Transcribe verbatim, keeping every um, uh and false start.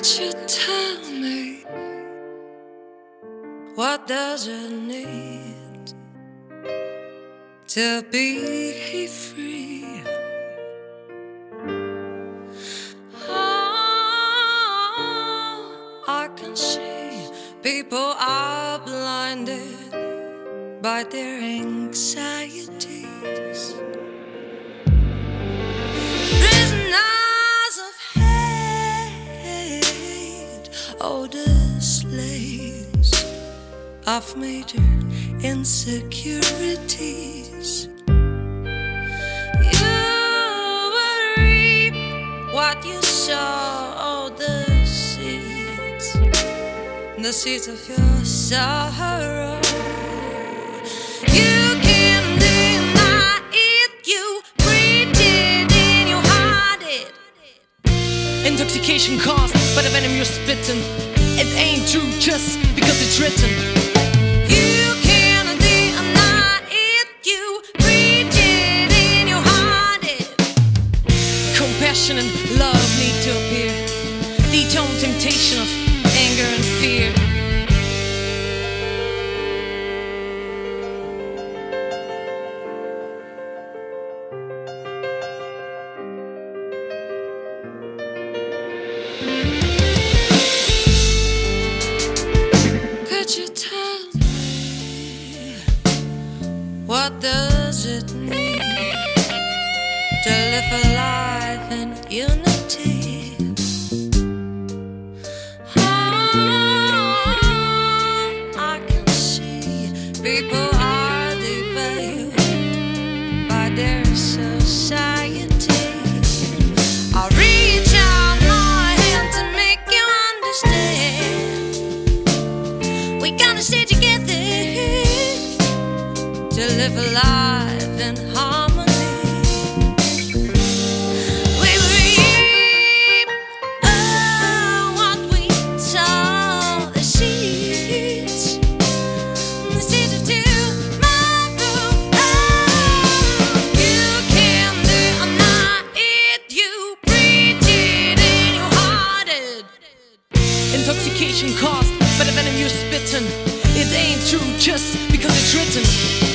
Could you tell me, what does it need to be free? Oh, I can see people are blinded by their anxieties. Oh, the slaves of major insecurities. You will reap what you sow. Oh, the seeds, the seeds of your sorrow. You can deny it, you breathe it in, you hide it. Intoxication caused by the venom you're spitting. It ain't true just because it's written. You can't deny it, you breathe it in, you hide it. Compassion and love need to appear. Detone temptation of anger and fear. What does it mean to live a life in unity? Oh, I can see people are devalued by their society. I'll reach out my hand to make you understand. We gotta stay together to live a life in harmony. We reap oh, what we sow, the seeds, the seeds of tomorrow. Oh, you can't deny it, you breathe it in, you hide it. Intoxication caused by the venom you're spitting. It ain't true just because it's written.